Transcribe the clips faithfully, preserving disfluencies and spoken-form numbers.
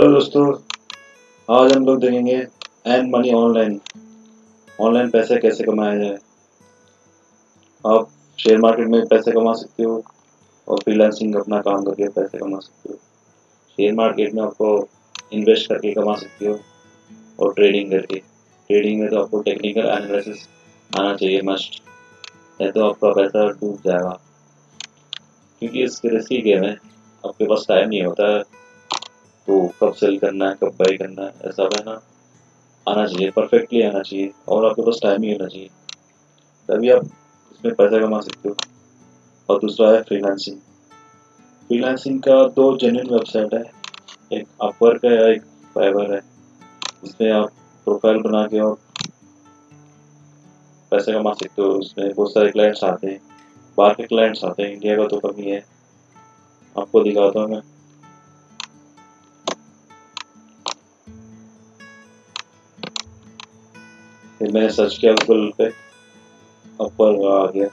Hello दोस्तों, आज हम लोग देखेंगे एर्न मनी ऑनलाइन। ऑनलाइन पैसे कैसे कमाया जाए। आप शेयर मार्केट में पैसे कमा सकते हो और फ्रीलांसिंग अपना काम करके पैसे कमा सकते हो। शेयर मार्केट में आपको इन्वेस्ट करके कमा सकते हो और ट्रेडिंग करके। ट्रेडिंग में तो आपको टेक्निकल एनालिसिस आना चाहिए मस्ट, नहीं तो आपका पैसा डूब जाएगा, क्योंकि इसके रिस्की गेम है। आपके पास टाइम नहीं होता है, तो कब सेल करना है कब बाई करना है ऐसा है ना, आना चाहिए, परफेक्टली आना चाहिए और आपके पास टाइम ही होना चाहिए, तभी आप इसमें पैसा कमा सकते हो। और दूसरा है फ्रीलांसिंग। फ्रीलांसिंग का दो जेन्युइन वेबसाइट है, एक अपवर्क है, एक फाइवर है। इसमें आप प्रोफाइल बना के और पैसे कमा सकते हो। इसमें बहुत सारे क्लाइंट्स आते हैं, बाहर के क्लाइंट्स आते हैं, इंडिया का तो कम ही है। आपको दिखाता हूँ मैं। फिर मैंने सर्च किया गूगल पे, अपवर्क आ गया।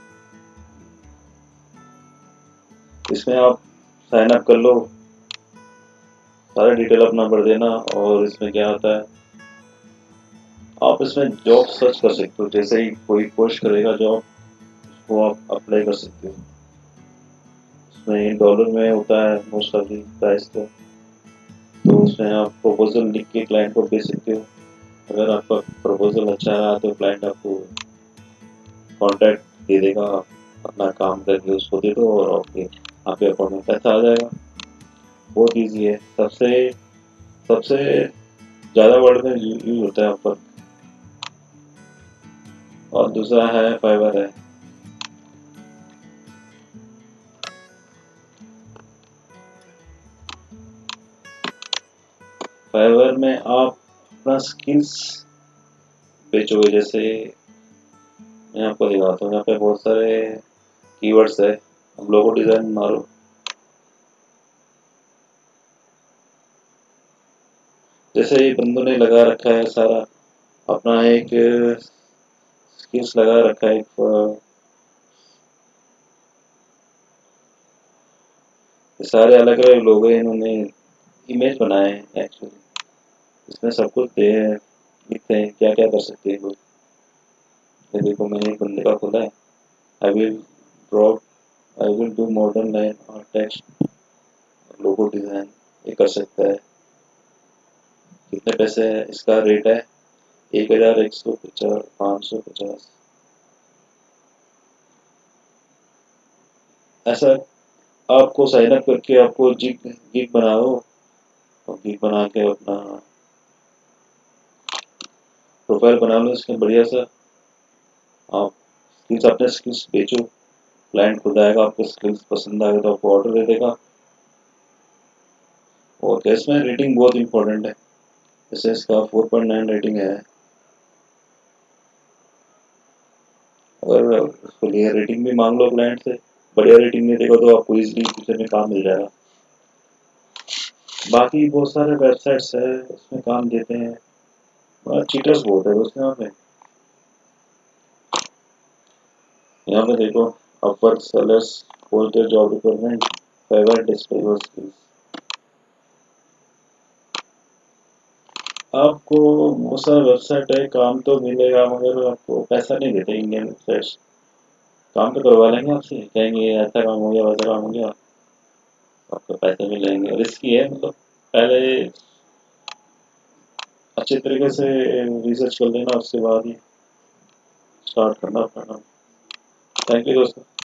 इसमें आप साइन अप कर लो, सारा डिटेल अपना भर देना और इसमें क्या होता है, आप इसमें जॉब सर्च कर सकते हो। जैसे ही कोई पोस्ट करेगा जॉब, उसको आप अप्लाई कर सकते हो। इसमें डॉलर में होता है मोस्ट ऑफ दी प्राइस तो तो उसमें आप प्रपोजल लिख के क्लाइंट को भेज सकते हो। अगर आपका प्रपोजल अच्छा रहा तो क्लाइंट आपको कॉन्ट्रैक्ट दे देगा, अपना काम करके उसको दे दो और आपके आपके अकाउंट में पैसा आ जाएगा। बहुत ईजी है। सबसे सबसे ज़्यादा वर्ड में यूज होता है अपवर्क। और दूसरा है फाइवर है। फाइवर में आप अपना स्किल्स बेचोगे। जैसे मैं आपको दिखाता हूँ, यहाँ पे बहुत सारे कीवर्ड्स है। हम लोगो डिज़ाइन मारो, जैसे ये बंदों ने लगा रखा है सारा अपना एक स्किल्स लगा रखा है। एक सारे अलग अलग लोग हैं, इन्होंने इमेज बनाए हैं एक्चुअली। इसमें सब कुछ दे लिखते हैं क्या क्या कर सकते हैं लोग। ये देखो, मैंने एक बंदे का खोला है, I will drop I will do modern line और टेक्स्ट लोगो डिज़ाइन। ये कर सकता है। कितने पैसे है इसका रेट है, एक हज़ार एक सौ पचास पाँच सौ पचास। ऐसा आपको साइन अप करके आपको जिग गिग बनाओ और गिग बना के अपना प्रोफाइल बना लो इसमें बढ़िया सा। आप स्किल्स अपने स्किल्स बेचो, क्लाइंट खुद आएगा, आपको स्किल्स पसंद आएगा तो आपको ऑर्डर दे देगा। और कैश में रेटिंग बहुत इंपॉर्टेंट है। जैसे इसका फोर पॉइंट नाइन रेटिंग है। अगर उसको लिए रेटिंग भी मांग लो क्लाइंट से, बढ़िया रेटिंग नहीं देगा तो आपको इजीली फ्यूचर में काम मिल जाएगा। बाकी बहुत सारे वेबसाइट्स है उसमें काम देते हैं, मगर चीटर्स बहुत है दोस्तों यहाँ पे। यहाँ पे देखो, Upwork sellers post job requirement, Fiverr display your skills. आपको बहुत सारा वेबसाइट है, काम तो मिलेगा मगर आपको पैसा नहीं देते। इंडियन वेबसाइट्स काम तो करवा लेंगे आपसे, कहेंगे ऐसा काम हो गया वैसा काम हो गया, आपको पैसे मिलेंगे। रिस्की है, मतलब पहले अच्छे तरीके से रिसर्च कर लेना, उसके बाद ही स्टार्ट करना अपना काम। थैंक यू दोस्तों।